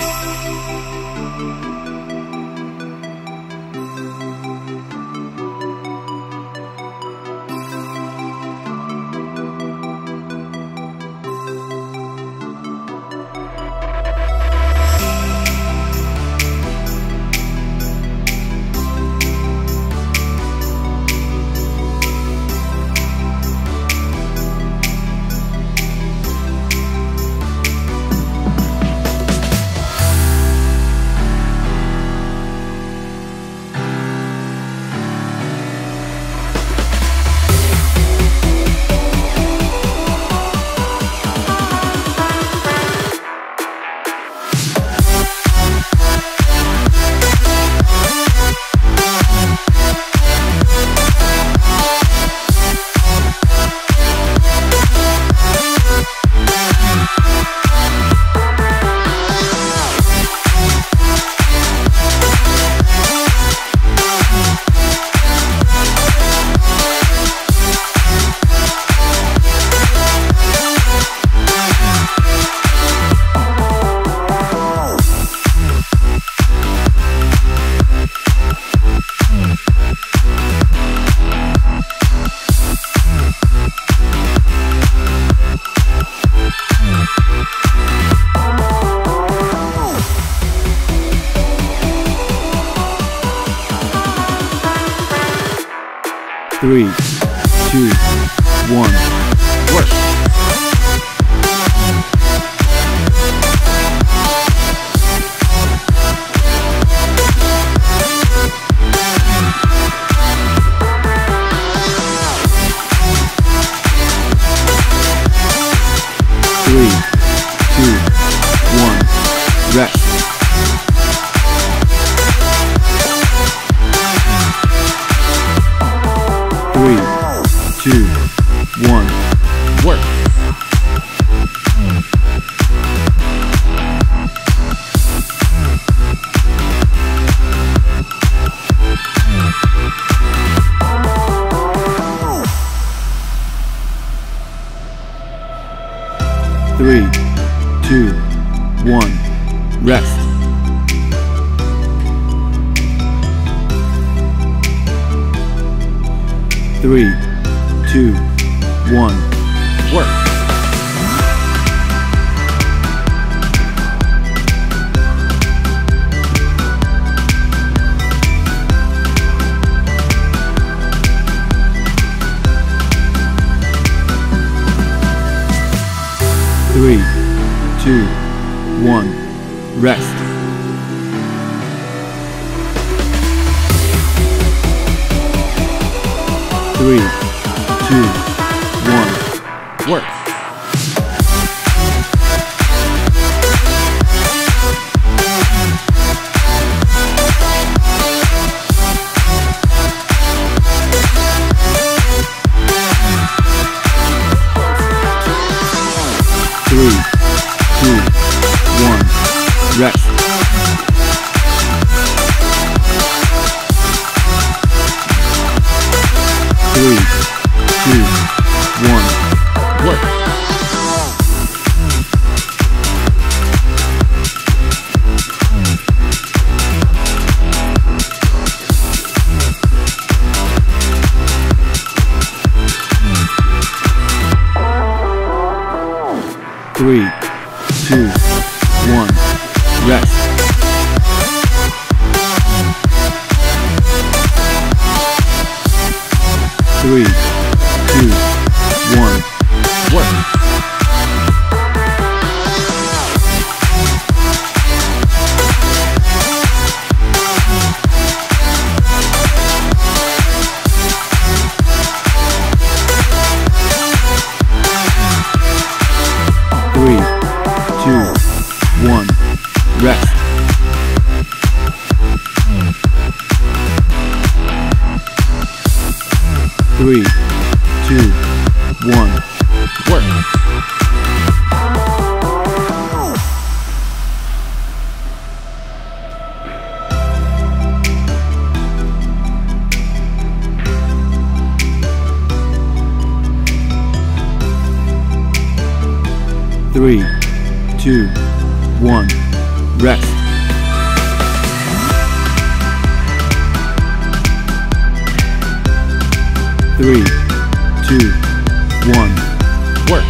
3, 2, 1, work. 3, 2, 1, rest. 3, 2, 1, work. 3, 2, 1, rest. 3, 2, 1, work. 3, 2, 1, rest. 3, 2, 1, work. 3, 2, 1, rest. 3, 2, 1, work. 3, 2, 1, rest. 3, 2, 1, work. 3, 2, 1, rest. 3, 2, 1, work. 3, 2, 1, rest. 3, 2, 1, work.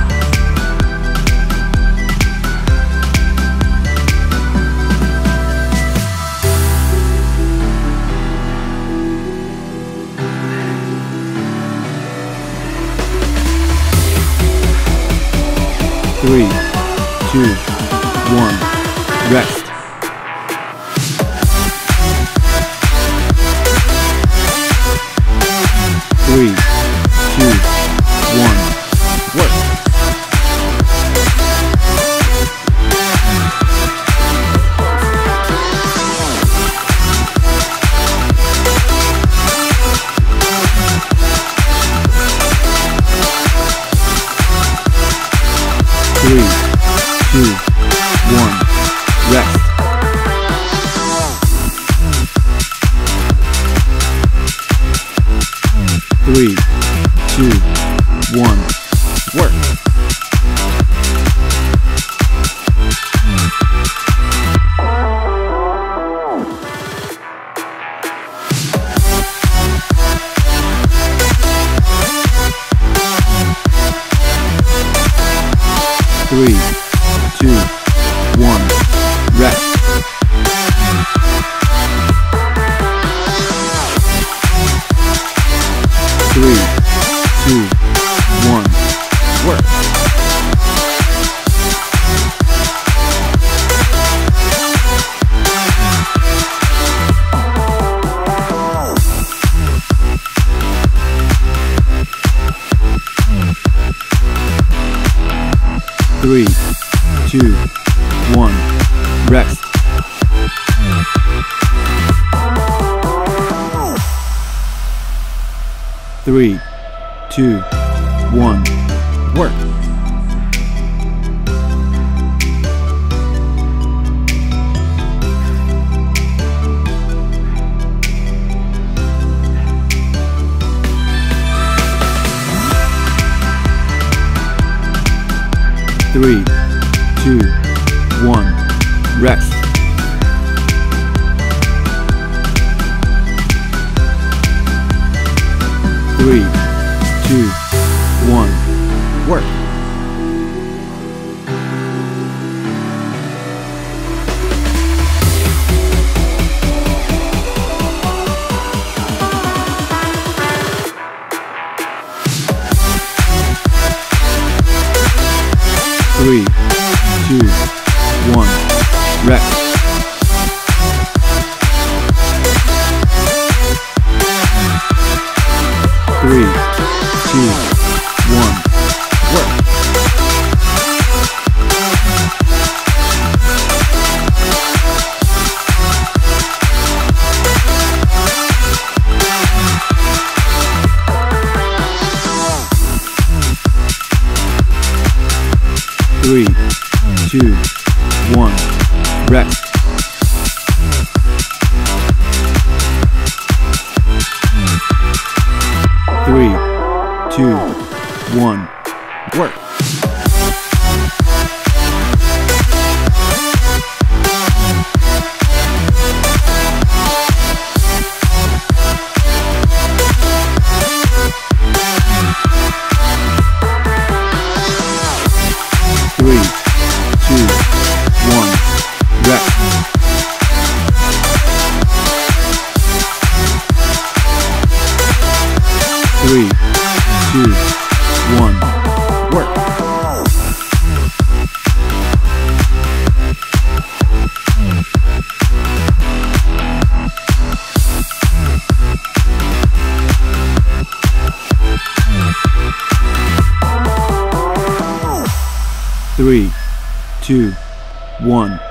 3, 2, 1, rest. 3, 2, 1, work. 3, 2, 1, rest. 3, 2, 1, work. 3, 2, 1, rest. 3, 2, 1, work. 3, 2, 1, rest. 3, 2, 1, work. 3, 2, 1, rest. 3, 2, 1, work. 3, 2, 1, rest. 3, 2, 1, work. 3, 2, 1, rest. 3, 2, 1, work. 3, 2, 1, rest. 3, 2, 1, work. 3, 2, 1,